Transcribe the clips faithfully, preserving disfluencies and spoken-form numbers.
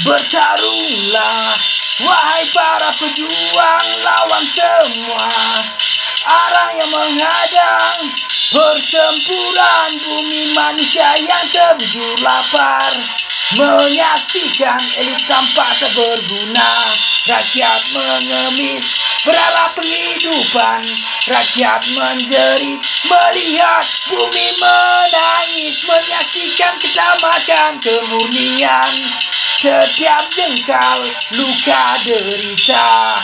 Bertarunglah, wahai para pejuang, lawan semua arah yang menghadang pertempuran bumi manusia yang terbujur lapar. Menyaksikan elit sampah tak berguna, rakyat mengemis berharap penghidupan, rakyat menjerit melihat bumi menangis. Menyaksikan ketamakan kemurnian, setiap jengkal luka derita.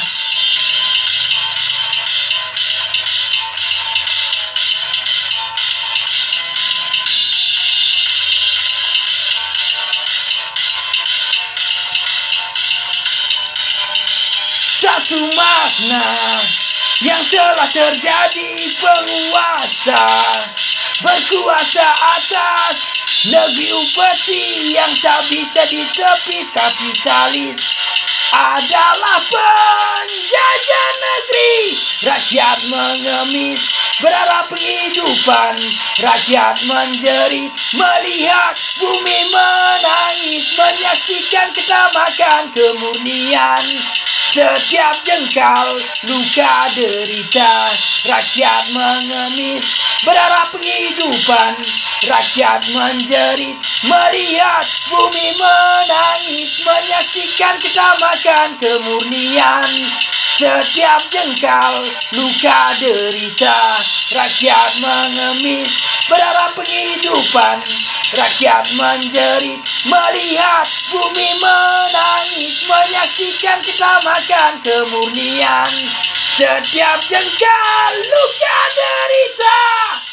Satu makna yang telah terjadi, penguasa berkuasa atas negeri upeti yang tak bisa ditepis. Kapitalis adalah penjajah negeri, rakyat mengemis berharap penghidupan, rakyat menjerit melihat bumi menangis. Menyaksikan ketamakan kemurnian, setiap jengkal luka derita, rakyat mengemis berharap penghidupan, rakyat menjerit melihat bumi menangis. Menyaksikan ketamakan kemurnian, setiap jengkal luka derita, rakyat mengemis berharap penghidupan, rakyat menjerit melihat bumi menangis. Menyaksikan ketamakan kemurnian, setiap jengkal luka derita.